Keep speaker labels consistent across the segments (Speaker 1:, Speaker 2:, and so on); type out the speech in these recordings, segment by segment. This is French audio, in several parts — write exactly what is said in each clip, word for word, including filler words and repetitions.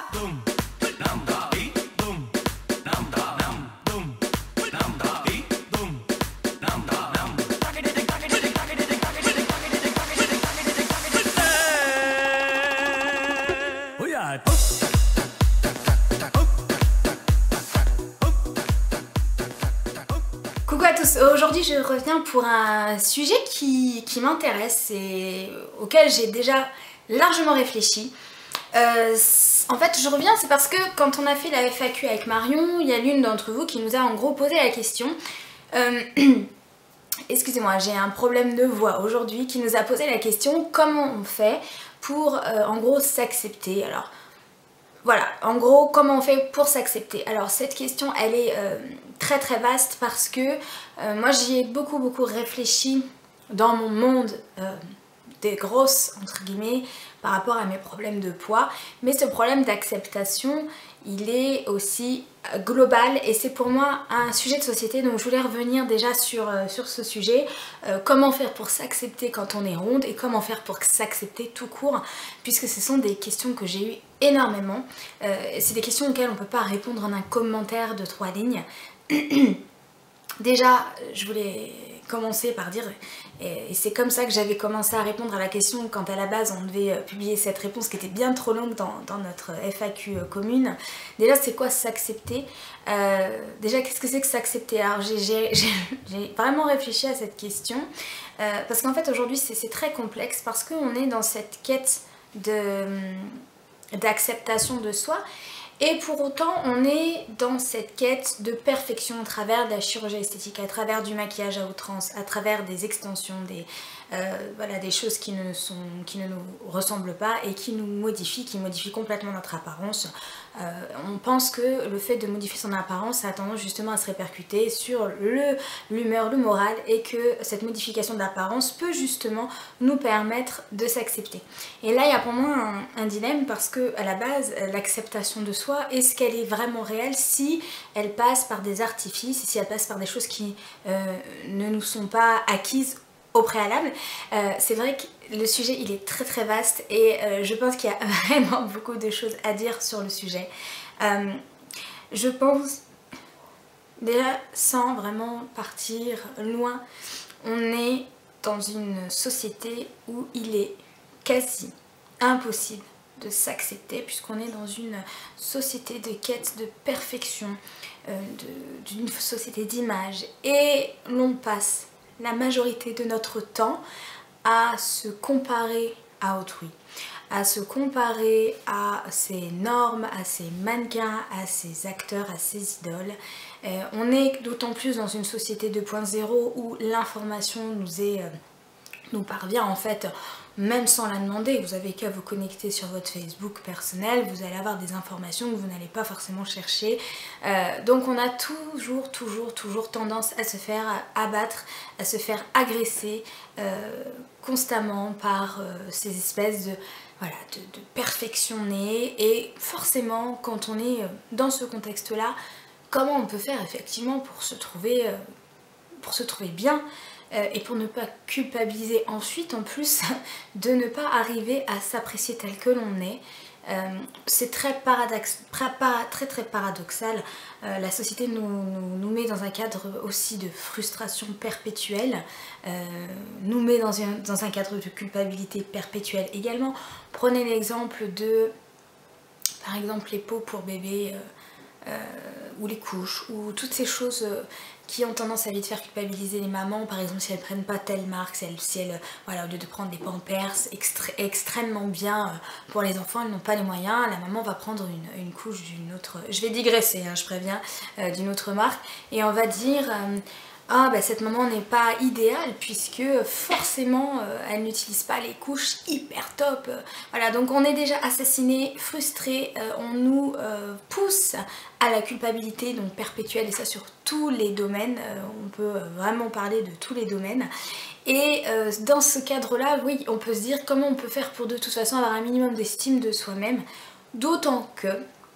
Speaker 1: Coucou à tous, aujourd'hui je reviens pour un sujet qui, qui m'intéresse et auquel j'ai déjà largement réfléchi. Euh, en fait je reviens, c'est parce que quand on a fait la F A Q avec Marion, il y a l'une d'entre vous qui nous a en gros posé la question. Euh, Excusez-moi, j'ai un problème de voix aujourd'hui, qui nous a posé la question comment on fait pour euh, en gros s'accepter. Alors voilà, en gros, comment on fait pour s'accepter? Alors cette question, elle est euh, très très vaste parce que euh, moi j'y ai beaucoup beaucoup réfléchi dans mon monde euh, des grosses, entre guillemets, par rapport à mes problèmes de poids. Mais ce problème d'acceptation, il est aussi euh, global et c'est pour moi un sujet de société. Donc je voulais revenir déjà sur, euh, sur ce sujet. Euh, comment faire pour s'accepter quand on est ronde et comment faire pour s'accepter tout court, puisque ce sont des questions que j'ai eues énormément. Euh, c'est des questions auxquelles on ne peut pas répondre en un commentaire de trois lignes. Déjà, je voulais commencer par dire, et c'est comme ça que j'avais commencé à répondre à la question quand à la base on devait publier cette réponse qui était bien trop longue dans, dans notre F A Q commune. Déjà, c'est quoi s'accepter? euh, Déjà, qu'est-ce que c'est que s'accepter? Alors j'ai vraiment réfléchi à cette question euh, parce qu'en fait aujourd'hui c'est très complexe parce qu'on est dans cette quête de d'acceptation de soi. Et pour autant, on est dans cette quête de perfection à travers de la chirurgie esthétique, à travers du maquillage à outrance, à travers des extensions, des, euh, voilà, des choses qui ne, sont, qui ne nous ressemblent pas et qui nous modifient, qui modifient complètement notre apparence. Euh, on pense que le fait de modifier son apparence, ça a tendance justement à se répercuter sur l'humeur, le, le moral, et que cette modification d'apparence peut justement nous permettre de s'accepter. Et là, il y a pour moi un, un dilemme parce que à la base, l'acceptation de soi, est-ce qu'elle est vraiment réelle si elle passe par des artifices, si elle passe par des choses qui euh, ne nous sont pas acquises au préalable? euh, C'est vrai que le sujet il est très très vaste et euh, je pense qu'il y a vraiment beaucoup de choses à dire sur le sujet. Euh, je pense, déjà sans vraiment partir loin, on est dans une société où il est quasi impossible de s'accepter puisqu'on est dans une société de quête de perfection, euh, d'une société d'image, et l'on passe la majorité de notre temps à se comparer à autrui, à se comparer à ses normes, à ses mannequins, à ses acteurs, à ses idoles. Euh, on est d'autant plus dans une société deux point zéro où l'information nous est... Euh, nous parvient en fait même sans la demander. Vous avez qu'à vous connecter sur votre Facebook personnel, vous allez avoir des informations que vous n'allez pas forcément chercher. Euh, donc on a toujours, toujours, toujours tendance à se faire abattre, à se faire agresser euh, constamment par euh, ces espèces de, voilà, de, de perfectionner. Et forcément, quand on est dans ce contexte-là, comment on peut faire effectivement pour se trouver, euh, pour se trouver bien? Euh, et pour ne pas culpabiliser ensuite en plus de ne pas arriver à s'apprécier tel que l'on est. Euh, c'est très, paradox, très très paradoxal. Euh, la société nous, nous, nous met dans un cadre aussi de frustration perpétuelle, euh, nous met dans un, dans un cadre de culpabilité perpétuelle également. Prenez l'exemple de, par exemple, les pots pour bébé, euh, euh, ou les couches, ou toutes ces choses... Euh, qui ont tendance à vite faire culpabiliser les mamans, par exemple si elles prennent pas telle marque, si elles, si elles voilà, au lieu de prendre des Pampers extré extrêmement bien pour les enfants, elles n'ont pas les moyens, la maman va prendre une, une couche d'une autre, je vais digresser, hein, je préviens, euh, d'une autre marque, et on va dire euh, ah bah cette maman n'est pas idéale puisque forcément euh, elle n'utilise pas les couches hyper top. Voilà, donc on est déjà assassiné, frustré, euh, on nous euh, pousse à la culpabilité donc perpétuelle, et ça sur tous les domaines, euh, on peut vraiment parler de tous les domaines. Et euh, dans ce cadre-là, oui, on peut se dire comment on peut faire pour de toute façon avoir un minimum d'estime de soi-même, d'autant que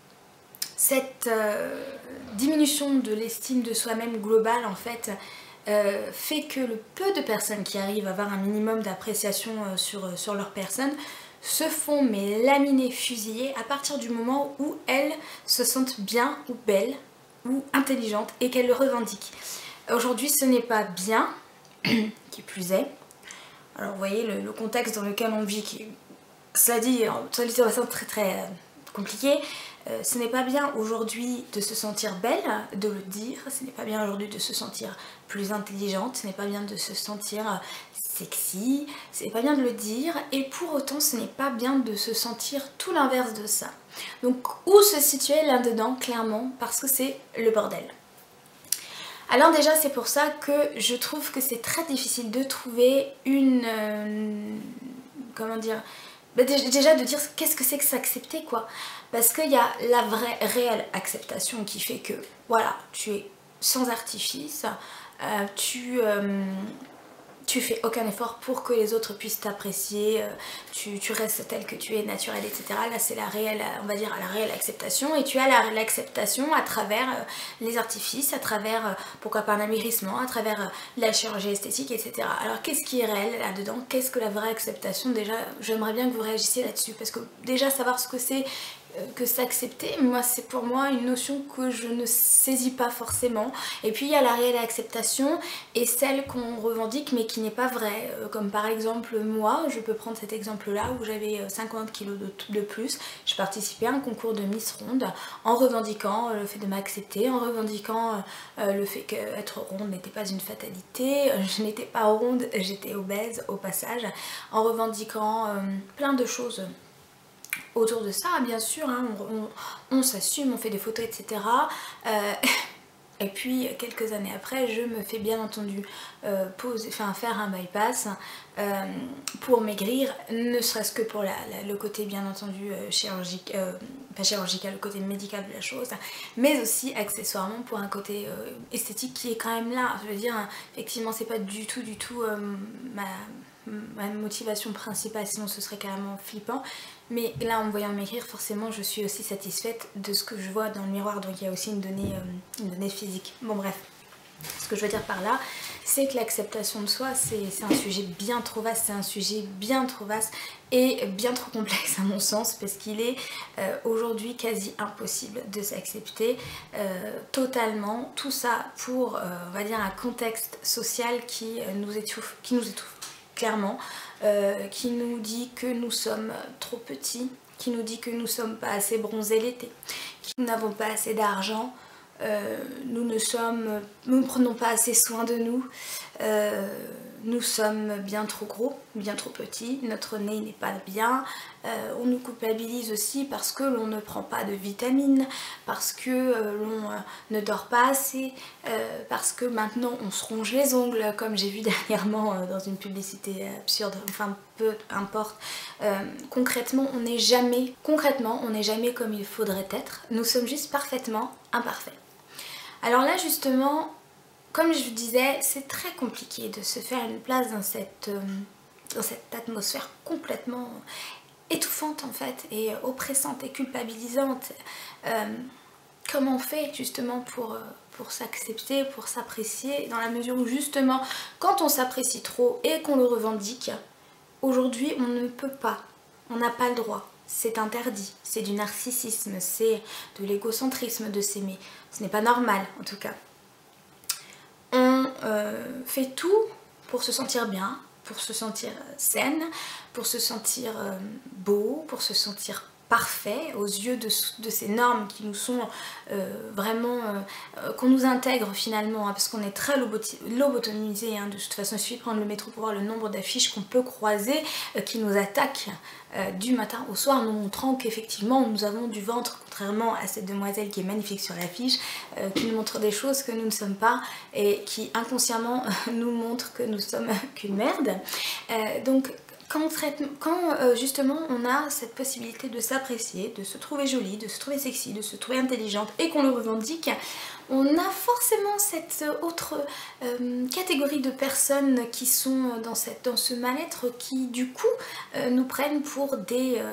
Speaker 1: cette euh, diminution de l'estime de soi-même globale en fait euh, fait que le peu de personnes qui arrivent à avoir un minimum d'appréciation euh, sur, sur leur personne se font mais laminer, fusiller à partir du moment où elles se sentent bien ou belles ou intelligentes et qu'elles le revendiquent. Aujourd'hui ce n'est pas bien, qui plus est. Alors vous voyez le, le contexte dans lequel on vit, qui, cela dit, ça dit de façon très très euh, compliquée. Euh, ce n'est pas bien aujourd'hui de se sentir belle, de le dire, ce n'est pas bien aujourd'hui de se sentir plus intelligente, ce n'est pas bien de se sentir sexy, ce n'est pas bien de le dire, et pour autant ce n'est pas bien de se sentir tout l'inverse de ça. Donc où se situer là-dedans, clairement, parce que c'est le bordel. Alors déjà c'est pour ça que je trouve que c'est très difficile de trouver une... Euh, comment dire bah déjà de dire qu'est-ce que c'est que s'accepter quoi. Parce qu'il y a la vraie réelle acceptation qui fait que voilà, tu es sans artifice, euh, tu... Euh, tu fais aucun effort pour que les autres puissent t'apprécier, tu, tu restes tel que tu es, naturel, et cetera. Là c'est la réelle, on va dire la réelle acceptation, et tu as l'acceptation à travers les artifices, à travers pourquoi pas un amaigrissement, à travers la chirurgie esthétique, et cetera. Alors qu'est-ce qui est réel là-dedans? Qu'est-ce que la vraie acceptation? Déjà j'aimerais bien que vous réagissiez là-dessus, parce que déjà savoir ce que c'est que s'accepter, moi c'est pour moi une notion que je ne saisis pas forcément. Et puis il y a la réelle acceptation et celle qu'on revendique mais qui n'est pas vraie, comme par exemple moi, je peux prendre cet exemple là où j'avais cinquante kilos de, de plus, je participais à un concours de Miss Ronde en revendiquant le fait de m'accepter, en revendiquant le fait qu'être ronde n'était pas une fatalité, je n'étais pas ronde, j'étais obèse au passage, en revendiquant plein de choses autour de ça, bien sûr, hein, on, on, on s'assume, on fait des photos, et cetera. Euh, et puis quelques années après, je me fais bien entendu euh, pose, enfin, faire un bypass euh, pour maigrir, ne serait-ce que pour la, la, le côté bien entendu euh, chirurgique, euh, pas chirurgical, le côté médical de la chose, mais aussi accessoirement pour un côté euh, esthétique qui est quand même là. Je veux dire, effectivement, c'est pas du tout, du tout euh, ma, ma motivation principale, sinon ce serait carrément flippant. Mais là, en me voyant maigrir, forcément, je suis aussi satisfaite de ce que je vois dans le miroir. Donc il y a aussi une donnée, euh, une donnée physique. Bon bref, ce que je veux dire par là, c'est que l'acceptation de soi, c'est un sujet bien trop vaste, c'est un sujet bien trop vaste et bien trop complexe à mon sens, parce qu'il est euh, aujourd'hui quasi impossible de s'accepter euh, totalement. Tout ça pour, euh, on va dire, un contexte social qui euh, nous étouffe, qui nous étouffe clairement. Euh, qui nous dit que nous sommes trop petits, qui nous dit que nous ne sommes pas assez bronzés l'été, que nous n'avons pas assez d'argent, euh, nous ne sommes, nous ne prenons pas assez soin de nous, euh, nous sommes bien trop gros, bien trop petits, notre nez n'est pas bien, euh, on nous culpabilise aussi parce que l'on ne prend pas de vitamines, parce que euh, l'on euh, ne dort pas assez, euh, parce que maintenant on se ronge les ongles, comme j'ai vu dernièrement euh, dans une publicité absurde, enfin peu importe. Euh, concrètement, on n'est jamais, concrètement, on n'est jamais comme il faudrait être, nous sommes juste parfaitement imparfaits. Alors là justement, comme je vous disais, c'est très compliqué de se faire une place dans cette, euh, dans cette atmosphère complètement étouffante en fait, et oppressante et culpabilisante. Euh, comment on fait justement pour, pour s'accepter, pour s'apprécier, dans la mesure où justement, quand on s'apprécie trop et qu'on le revendique, aujourd'hui on ne peut pas, on n'a pas le droit. C'est interdit, c'est du narcissisme, c'est de l'égocentrisme de s'aimer. Ce n'est pas normal en tout cas. On euh, fait tout pour se sentir bien, pour se sentir saine, pour se sentir euh, beau, pour se sentir parfait aux yeux de, de ces normes qui nous sont euh, vraiment, euh, qu'on nous intègre finalement, hein, parce qu'on est très lobotomisé, hein, de toute façon il suffit de prendre le métro pour voir le nombre d'affiches qu'on peut croiser euh, qui nous attaquent euh, du matin au soir, nous montrant qu'effectivement nous avons du ventre, contrairement à cette demoiselle qui est magnifique sur l'affiche, euh, qui nous montre des choses que nous ne sommes pas et qui inconsciemment nous montre que nous sommes qu'une merde. Euh, donc Quand, quand euh, justement on a cette possibilité de s'apprécier, de se trouver jolie, de se trouver sexy, de se trouver intelligente et qu'on le revendique, on a forcément cette autre euh, catégorie de personnes qui sont dans, cette, dans ce mal-être qui du coup euh, nous prennent pour des, euh,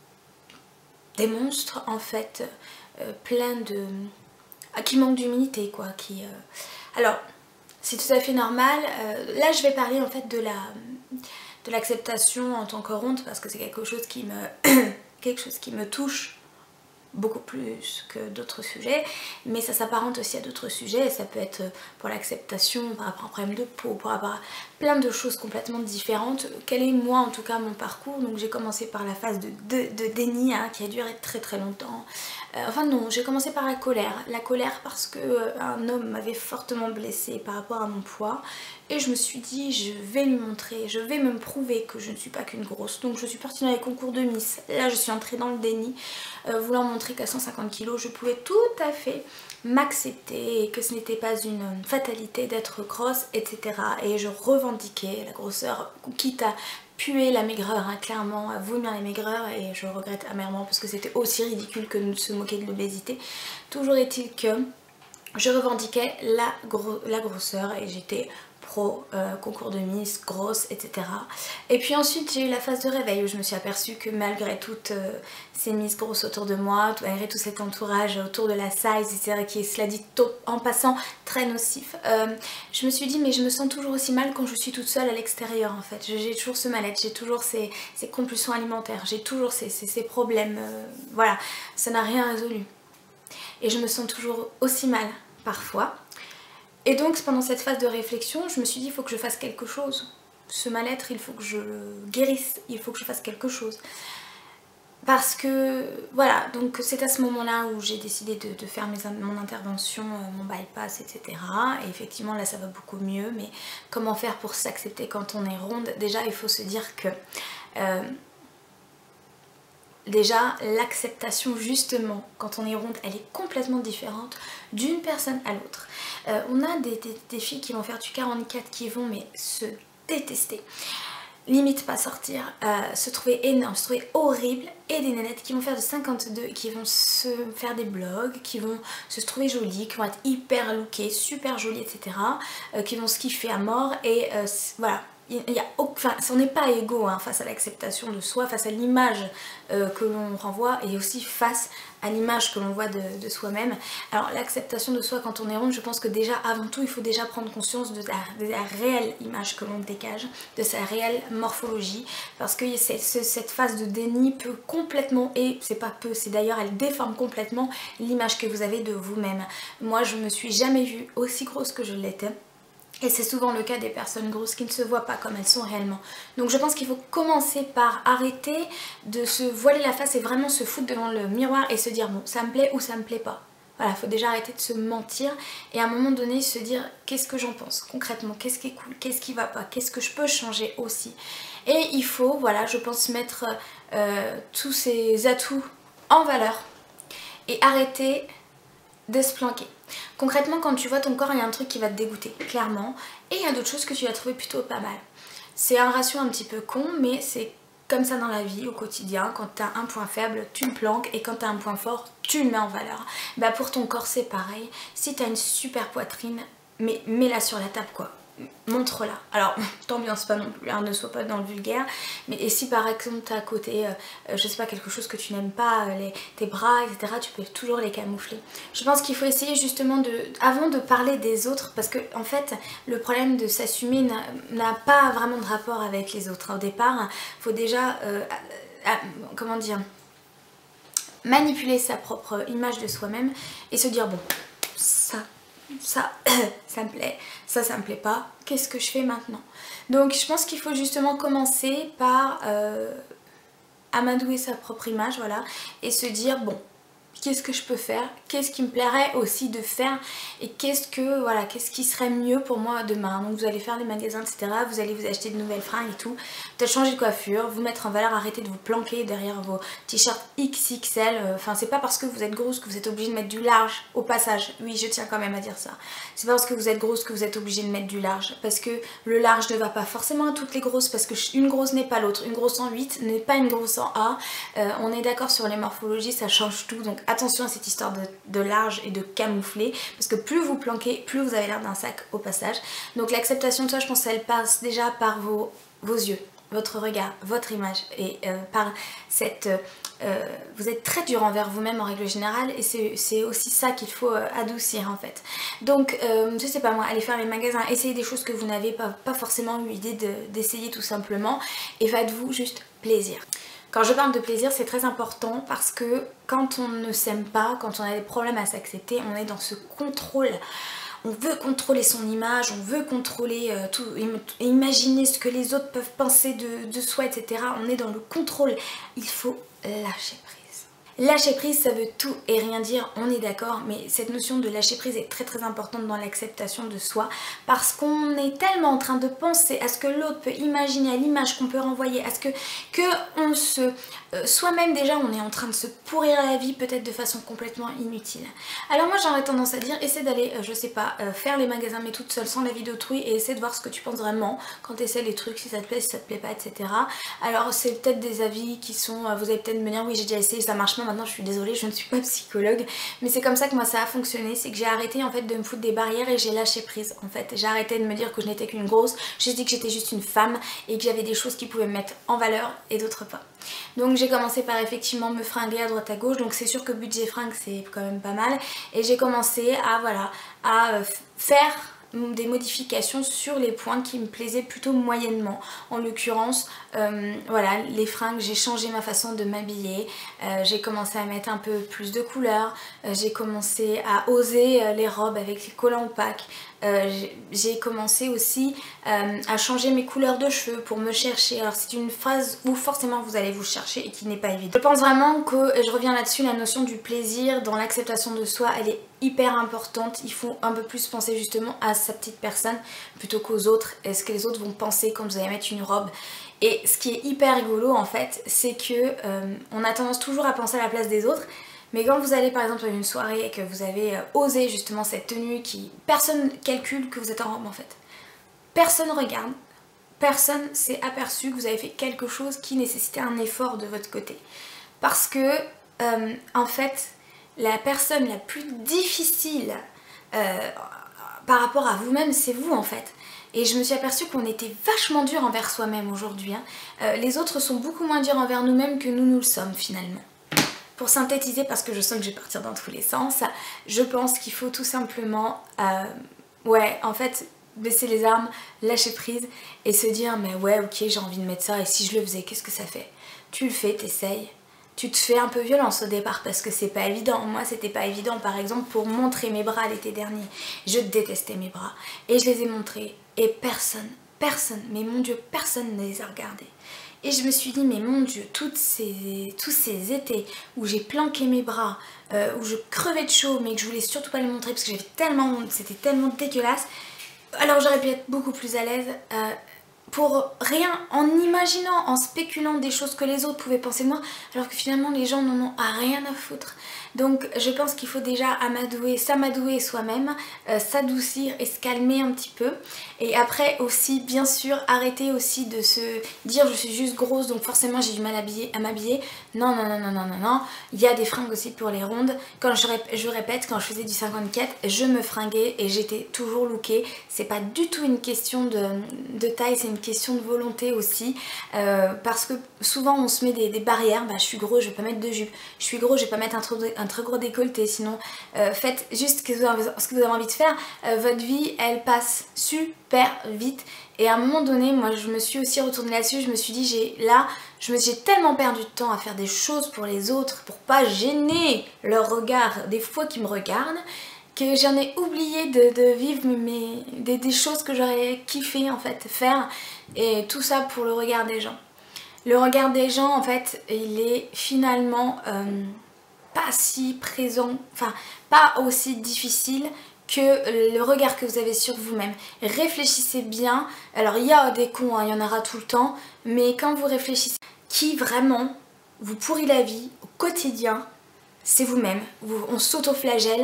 Speaker 1: des monstres en fait, euh, pleins de... qui manquent d'humilité quoi. Qui, euh... Alors c'est tout à fait normal, euh, là je vais parler en fait de la... de de l'acceptation en tant que ronde, parce que c'est quelque chose qui me quelque chose qui me touche beaucoup plus que d'autres sujets, mais ça s'apparente aussi à d'autres sujets. Ça peut être pour l'acceptation par rapport à un problème de peau, par rapport à plein de choses complètement différentes. Quel est moi en tout cas mon parcours? Donc j'ai commencé par la phase de, de, de déni hein, qui a duré très très longtemps. Euh, enfin non, j'ai commencé par la colère. La colère parce que euh, un homme m'avait fortement blessée par rapport à mon poids. Et je me suis dit, je vais lui montrer, je vais me prouver que je ne suis pas qu'une grosse. Donc je suis partie dans les concours de Miss. Là je suis entrée dans le déni, euh, voulant montrer qu'à cent cinquante kilos, je pouvais tout à fait m'accepter et que ce n'était pas une fatalité d'être grosse, et cetera. Et je revendiquais la grosseur, quitte à puer la maigreur, hein, clairement, à vomir la maigreur. Et je regrette amèrement parce que c'était aussi ridicule que de se moquer de l'obésité. Toujours est-il que je revendiquais la, gros, la grosseur et j'étais pro, euh, concours de Miss, grosse, et cetera. Et puis ensuite j'ai eu la phase de réveil où je me suis aperçue que malgré toutes euh, ces Miss grosses autour de moi, malgré tout cet entourage autour de la size, et cetera, qui est, cela dit, en passant très nocif, euh, je me suis dit mais je me sens toujours aussi mal quand je suis toute seule à l'extérieur en fait. J'ai toujours ce mal-être, j'ai toujours ces, ces compulsions alimentaires, j'ai toujours ces, ces, ces problèmes, euh, voilà, ça n'a rien résolu. Et je me sens toujours aussi mal parfois. Et donc pendant cette phase de réflexion, je me suis dit il faut que je fasse quelque chose. Ce mal-être, il faut que je le guérisse, il faut que je fasse quelque chose. Parce que voilà, donc c'est à ce moment-là où j'ai décidé de, de faire mes, mon intervention, mon bypass, et cetera. Et effectivement là ça va beaucoup mieux, mais comment faire pour s'accepter quand on est ronde? Déjà il faut se dire que... Euh, Déjà, l'acceptation justement, quand on est ronde, elle est complètement différente d'une personne à l'autre. Euh, on a des, des, des filles qui vont faire du quarante-quatre qui vont mais se détester, limite pas sortir, euh, se trouver énorme, se trouver horrible, et des nénettes qui vont faire de cinquante-deux, qui vont se faire des blogs, qui vont se trouver jolies, qui vont être hyper lookées, super jolies, et cetera. Euh, qui vont se kiffer à mort et euh, voilà. Il y a, enfin, on n'est pas égaux hein, face à l'acceptation de soi, face à l'image euh, que l'on renvoie et aussi face à l'image que l'on voit de, de soi-même. Alors l'acceptation de soi quand on est ronde, je pense que déjà avant tout il faut déjà prendre conscience de la, de la réelle image que l'on dégage, de sa réelle morphologie, parce que cette phase de déni peut complètement, et c'est pas peu, c'est d'ailleurs elle déforme complètement l'image que vous avez de vous-même. Moi je me suis jamais vue aussi grosse que je l'étais. Et c'est souvent le cas des personnes grosses qui ne se voient pas comme elles sont réellement. Donc je pense qu'il faut commencer par arrêter de se voiler la face et vraiment se foutre devant le miroir et se dire bon ça me plaît ou ça me plaît pas. Voilà, il faut déjà arrêter de se mentir et à un moment donné se dire qu'est-ce que j'en pense concrètement, qu'est-ce qui est cool, qu'est-ce qui va pas, qu'est-ce que je peux changer aussi. Et il faut, voilà, je pense mettre euh, tous ces atouts en valeur et arrêter de se planquer. Concrètement, quand tu vois ton corps, il y a un truc qui va te dégoûter, clairement, et il y a d'autres choses que tu vas trouver plutôt pas mal. C'est un ratio un petit peu con, mais c'est comme ça dans la vie, au quotidien. Quand tu as un point faible, tu le planques, et quand tu as un point fort, tu le mets en valeur. Bah pour ton corps, c'est pareil. Si tu as une super poitrine, mais mets-la sur la table, quoi. Montre-la. Alors, t'ambiance pas non plus, hein, ne sois pas dans le vulgaire. Mais et si par exemple t'as à côté, euh, je sais pas, quelque chose que tu n'aimes pas, euh, les, tes bras, et cetera, tu peux toujours les camoufler. Je pense qu'il faut essayer justement de, avant de parler des autres, parce que en fait, le problème de s'assumer n'a pas vraiment de rapport avec les autres. Au départ, il faut déjà, euh, à, à, comment dire, manipuler sa propre image de soi-même et se dire bon, ça. Ça, ça me plaît, ça, ça me plaît pas, qu'est-ce que je fais maintenant? Donc je pense qu'il faut justement commencer par euh, amadouer sa propre image, voilà, et se dire bon, qu'est-ce que je peux faire, qu'est-ce qui me plairait aussi de faire et qu'est-ce que voilà, qu'est-ce qui serait mieux pour moi demain. Donc vous allez faire des magasins, et cetera. Vous allez vous acheter de nouvelles fringues et tout, peut-être changer de coiffure, vous mettre en valeur, arrêter de vous planquer derrière vos t-shirts X X L. Enfin c'est pas parce que vous êtes grosse que vous êtes obligé de mettre du large au passage. Oui, je tiens quand même à dire ça. C'est pas parce que vous êtes grosse que vous êtes obligé de mettre du large, parce que le large ne va pas forcément à toutes les grosses, parce que une grosse n'est pas l'autre. Une grosse en huit n'est pas une grosse en A. Euh, on est d'accord sur les morphologies, ça change tout. Donc attention à cette histoire de, de large et de camoufler, parce que plus vous planquez, plus vous avez l'air d'un sac au passage. Donc l'acceptation de soi, je pense qu'elle passe déjà par vos, vos yeux. votre regard, votre image. Et euh, par cette... Euh, vous êtes très dur envers vous-même en règle générale et c'est aussi ça qu'il faut euh, adoucir en fait. Donc euh, je sais pas moi, allez faire les magasins, essayez des choses que vous n'avez pas, pas forcément eu l'idée d'essayer tout simplement et faites-vous juste plaisir. Quand je parle de plaisir, c'est très important parce que quand on ne s'aime pas, quand on a des problèmes à s'accepter, on est dans ce contrôle. On veut contrôler son image, on veut contrôler euh, tout, et imaginer ce que les autres peuvent penser de, de soi, et cetera. On est dans le contrôle. Il faut lâcher prise. Lâcher prise, ça veut tout et rien dire, on est d'accord, mais cette notion de lâcher prise est très très importante dans l'acceptation de soi parce qu'on est tellement en train de penser à ce que l'autre peut imaginer, à l'image qu'on peut renvoyer, à ce que, que on se... Euh, soi-même déjà, on est en train de se pourrir la vie peut-être de façon complètement inutile. Alors moi j'aurais tendance à dire, essaie d'aller, euh, je sais pas, euh, faire les magasins mais toute seule sans la vie d'autrui et essaie de voir ce que tu penses vraiment quand tu essaies les trucs, si ça te plaît, si ça te plaît pas, et cetera. Alors c'est peut-être des avis qui sont, euh, vous allez peut-être me dire oui j'ai déjà essayé, ça marche pas. Maintenant je suis désolée, je ne suis pas psychologue, mais c'est comme ça que moi ça a fonctionné, c'est que j'ai arrêté en fait de me foutre des barrières et j'ai lâché prise en fait. J'ai arrêté de me dire que je n'étais qu'une grosse, j'ai dit que j'étais juste une femme et que j'avais des choses qui pouvaient me mettre en valeur et d'autres pas. Donc j'ai commencé par effectivement me fringuer à droite à gauche, donc c'est sûr que budget fringue c'est quand même pas mal, et j'ai commencé à voilà à euh, faire des modifications sur les points qui me plaisaient plutôt moyennement. En l'occurrence, euh, voilà, les fringues, j'ai changé ma façon de m'habiller, euh, j'ai commencé à mettre un peu plus de couleurs, euh, j'ai commencé à oser euh, les robes avec les collants opaques, euh, j'ai commencé aussi euh, à changer mes couleurs de cheveux pour me chercher. Alors c'est une phase où forcément vous allez vous chercher et qui n'est pas évidente. Je pense vraiment que, et je reviens là-dessus, la notion du plaisir dans l'acceptation de soi, elle est hyper importante. Il faut un peu plus penser justement à sa petite personne plutôt qu'aux autres, et ce que les autres vont penser quand vous allez mettre une robe. Et ce qui est hyper rigolo en fait, c'est que euh, on a tendance toujours à penser à la place des autres, mais quand vous allez par exemple à une soirée et que vous avez euh, osé justement cette tenue qui... personne calcule que vous êtes en robe en fait. Personne regarde, personne s'est aperçu que vous avez fait quelque chose qui nécessitait un effort de votre côté. Parce que euh, en fait, la personne la plus difficile euh, par rapport à vous-même, c'est vous en fait. Et je me suis aperçue qu'on était vachement dur envers soi-même aujourd'hui. Hein. Euh, les autres sont beaucoup moins durs envers nous-mêmes que nous nous le sommes finalement. Pour synthétiser, parce que je sens que je vais partir dans tous les sens, je pense qu'il faut tout simplement, euh, ouais, en fait, baisser les armes, lâcher prise et se dire mais ouais ok j'ai envie de mettre ça et si je le faisais qu'est-ce que ça fait? Tu le fais, t'essayes. Tu te fais un peu violence au départ parce que c'est pas évident. Moi c'était pas évident par exemple pour montrer mes bras l'été dernier. Je détestais mes bras et je les ai montrés et personne, personne, mais mon Dieu personne ne les a regardés. Et je me suis dit mais mon Dieu, toutes ces, tous ces étés où j'ai planqué mes bras, euh, où je crevais de chaud mais que je voulais surtout pas les montrer parce que j'avais tellement honte, c'était tellement dégueulasse. Alors j'aurais pu être beaucoup plus à l'aise euh, pour rien, en imaginant, en spéculant des choses que les autres pouvaient penser de moi, alors que finalement les gens n'en ont rien à foutre. Donc je pense qu'il faut déjà amadouer, s'amadouer soi-même, euh, s'adoucir et se calmer un petit peu. Et après aussi, bien sûr, arrêter aussi de se dire je suis juste grosse donc forcément j'ai du mal à m'habiller. Non, non, non, non, non, non, non. Il y a des fringues aussi pour les rondes. Quand je, rép je répète, quand je faisais du cinquante-quatre, je me fringuais et j'étais toujours lookée. C'est pas du tout une question de, de taille, c'est une question de volonté aussi. Euh, parce que souvent on se met des, des barrières. Bah, je suis gros, je vais pas mettre de jupe. Je suis gros, je vais pas mettre un trop un très gros décolleté, sinon euh, faites juste ce que, vous avez, ce que vous avez envie de faire. Euh, votre vie elle passe super vite et à un moment donné moi je me suis aussi retournée là-dessus, je me suis dit j'ai là je me j'ai tellement perdu de temps à faire des choses pour les autres pour pas gêner leur regard des fois qui me regardent que j'en ai oublié de, de vivre mes, des, des choses que j'aurais kiffé en fait faire, et tout ça pour le regard des gens. Le regard des gens en fait il est finalement euh, pas si présent, enfin pas aussi difficile que le regard que vous avez sur vous-même. Réfléchissez bien, alors il y a des cons, hein, il y en aura tout le temps, mais quand vous réfléchissez, qui vraiment vous pourrit la vie au quotidien, c'est vous-même. Vous, on s'auto-flagelle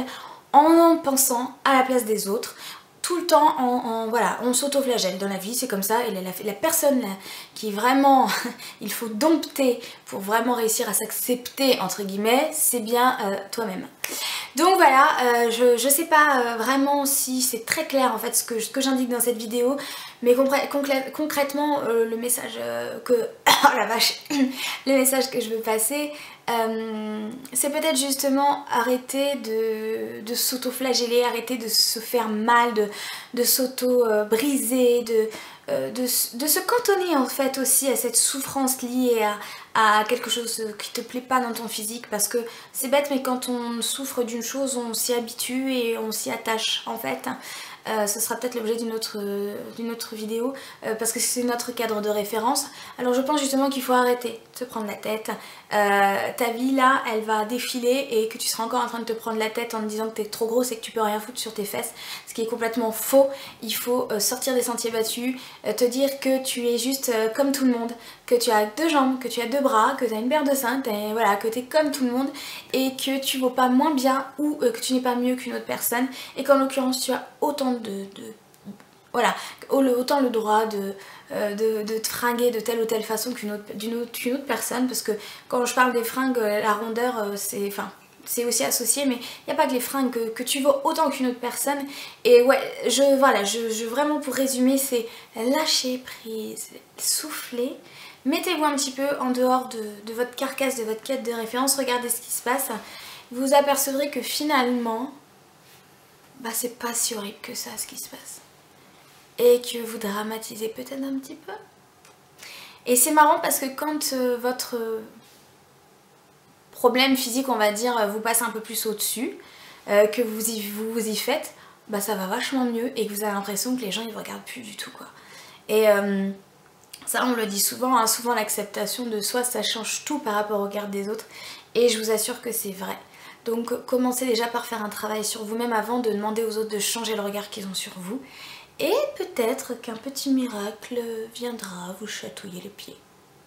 Speaker 1: en pensant à la place des autres. Tout le temps, en, en, voilà, on s'auto-flagelle dans la vie, c'est comme ça. Et la, la, la personne là, qui vraiment, il faut dompter pour vraiment réussir à s'accepter, entre guillemets, c'est bien euh, toi-même. Donc voilà, euh, je, je sais pas euh, vraiment si c'est très clair en fait ce que, ce que j'indique dans cette vidéo, mais concrètement euh, le message euh, que... oh la vache le message que je veux passer, euh, c'est peut-être justement arrêter de, de s'auto-flageller, arrêter de se faire mal, de, de s'auto-briser, de, euh, de, de se cantonner en fait aussi à cette souffrance liée à, à quelque chose qui te plaît pas dans ton physique, parce que c'est bête mais quand on souffre d'une chose on s'y habitue et on s'y attache en fait. Euh, ce sera peut-être l'objet d'une autre, d'une autre vidéo euh, parce que c'est notre cadre de référence. Alors je pense justement qu'il faut arrêter de se prendre la tête. Euh, ta vie là elle va défiler et que tu seras encore en train de te prendre la tête en te disant que t'es trop grosse et que tu peux rien foutre sur tes fesses, ce qui est complètement faux. Il faut euh, sortir des sentiers battus, euh, te dire que tu es juste euh, comme tout le monde, que tu as deux jambes, que tu as deux bras, que tu as une paire de seins, voilà, que tu es comme tout le monde et que tu vaux pas moins bien ou euh, que tu n'es pas mieux qu'une autre personne et qu'en l'occurrence tu as autant de, de voilà, autant le droit de, euh, de, de te fringuer de telle ou telle façon qu'une autre, d'une autre, qu'une autre personne, parce que quand je parle des fringues, la rondeur euh, c'est enfin c'est aussi associé, mais il n'y a pas que les fringues, que, que tu vaux autant qu'une autre personne. Et ouais, je voilà, je, je vraiment pour résumer, c'est lâcher prise, souffler. Mettez-vous un petit peu en dehors de, de votre carcasse, de votre quête de référence, regardez ce qui se passe. Vous apercevrez que finalement, bah c'est pas si horrible que ça ce qui se passe. Et que vous dramatisez peut-être un petit peu. Et c'est marrant parce que quand euh, votre problème physique, on va dire, vous passe un peu plus au-dessus, euh, que vous y, vous, vous y faites, bah ça va vachement mieux et que vous avez l'impression que les gens ils vous regardent plus du tout quoi. Et... Euh, ça on le dit souvent, hein, souvent l'acceptation de soi ça change tout par rapport au regard des autres et je vous assure que c'est vrai. Donc commencez déjà par faire un travail sur vous-même avant de demander aux autres de changer le regard qu'ils ont sur vous et peut-être qu'un petit miracle viendra vous chatouiller les pieds.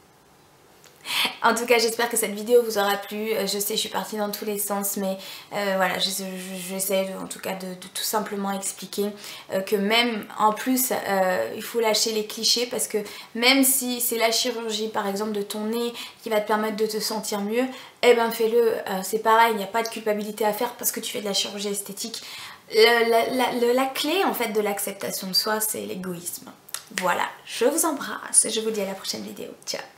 Speaker 1: En tout cas j'espère que cette vidéo vous aura plu. Je sais je suis partie dans tous les sens mais euh, voilà j'essaie en tout cas de, de tout simplement expliquer euh, que même en plus euh, il faut lâcher les clichés, parce que même si c'est la chirurgie par exemple de ton nez qui va te permettre de te sentir mieux, eh ben fais-le, euh, c'est pareil, il n'y a pas de culpabilité à faire parce que tu fais de la chirurgie esthétique. Le, la, la, la clé en fait de l'acceptation de soi c'est l'égoïsme. Voilà, je vous embrasse et je vous dis à la prochaine vidéo. Ciao.